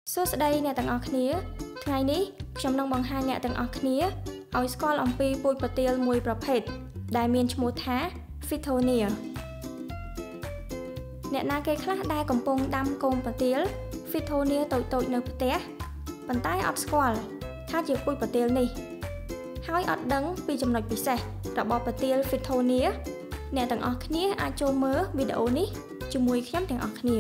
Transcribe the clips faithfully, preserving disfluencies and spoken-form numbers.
សួស្តីអ្នកទាំងអស់គ្នាថ្ងៃនេះខ្ញុំនឹងបង្ហាញអ្នកទាំងអស់គ្នាឲ្យស្គាល់អំពីពូជប្រទាលមួយប្រភេទដែលមានឈ្មោះថា Fittonia អ្នកណាគេខ្លះដែលកំពុងដាំកូនប្រទាល Fittonia តូចៗនៅផ្ទះប៉ុន្តែអត់ស្គាល់ថាជាពូជប្រទាលនេះហើយអត់ដឹងពីចំណុចពិសេសរបស់ប្រទាល Fittonia អ្នកទាំងអស់គ្នាអាចចូលមើលវីដេអូនេះជាមួយខ្ញុំទាំងអស់គ្នា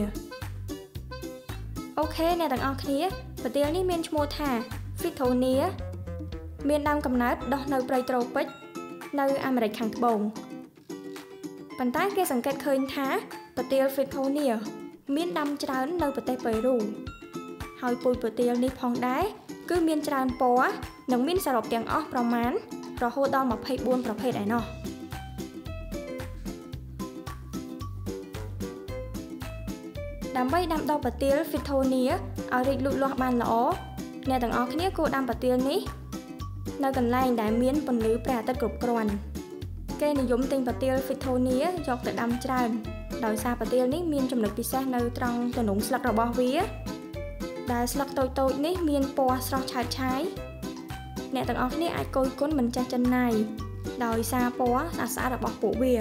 អូខេអ្នកទាំងអស់គ្នាប្រទាលនេះមានឈ្មោះថា Fittonia មានដើមកំណើតដុះនៅព្រៃត្រូពិចនៅអាមេរិកខាងត្បូងប៉ុន្តែគេសង្កេតឃើញថាប្រទាល Fittonia មានដាំច្រើននៅប្រទេសប៉េរូហើយពូជប្រទាលនេះផងដែរគឺមានច្រើនពណ៌និងមានសរុបទាំងអស់ប្រមាណរហូតដល់ម្ភៃបួនប្រភេទឯណោះដើម្បីដាំដុះប្រទាល Fittonia ឲ្យរីកលូតលាស់បានល្អអ្នកទាំងអស់គ្នាគួរដាំប្រទាលនេះនៅកន្លែងដែលមានពន្លឺព្រះអាទិត្យគ្រប់គ្រាន់គេនិយមទិញប្រទាល Fittonia យកទៅដាំច្រើនដោយសារប្រទាលនេះមានចំណុចពិសេសនៅត្រង់ទម្រង់ស្លឹករបស់វាដែលស្លឹកតូចៗនេះមានពណ៌ស្រស់ឆើតឆាយអ្នកទាំងអស់គ្នាអាចគយគន់មិនចេះចិនណាយដោយសារពណ៌ស្អាតៗរបស់ពួកវា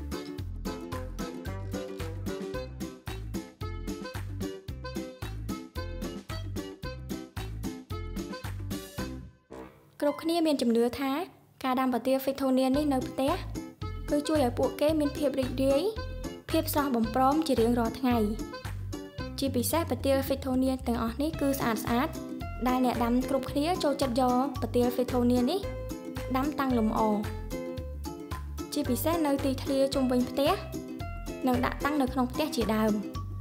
គ្រប់គ្នាមានជំនឿថាការដាំប្រទាល Fittonia នេះនៅផ្ទះគឺជួយឲ្យពួកគេមានភាពរីករាយភាពស្រស់បំព្រងជារៀងរាល់ថ្ងៃជាពិសេសប្រទាល Fittonia ទាំងអស់នេះគឺស្អាតស្អាតដែលអ្នកដាំគ្រប់គ្នាចូលចិត្តយកប្រទាល Fittonia នេះដាំតាំងលម្អជាពិសេសនៅទីធ្លាជុំវិញផ្ទះនិងដាក់តាំងនៅក្នុងផ្ទះជាដើម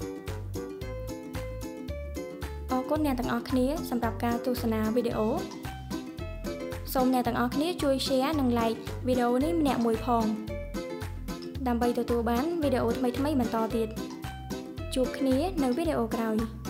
អរគុណអ្នកទាំងអស់គ្នាសម្រាប់ការទស្សនាវីដេអូសូមអ្នកទាំងអស់គ្នាជួយ share និង like វីដេអូនេះម្នាក់មួយផងដើម្បីទទួលបានវីដេអូថ្មីៗបន្តទៀតជួបគ្នានៅវីដេអូក្រោយ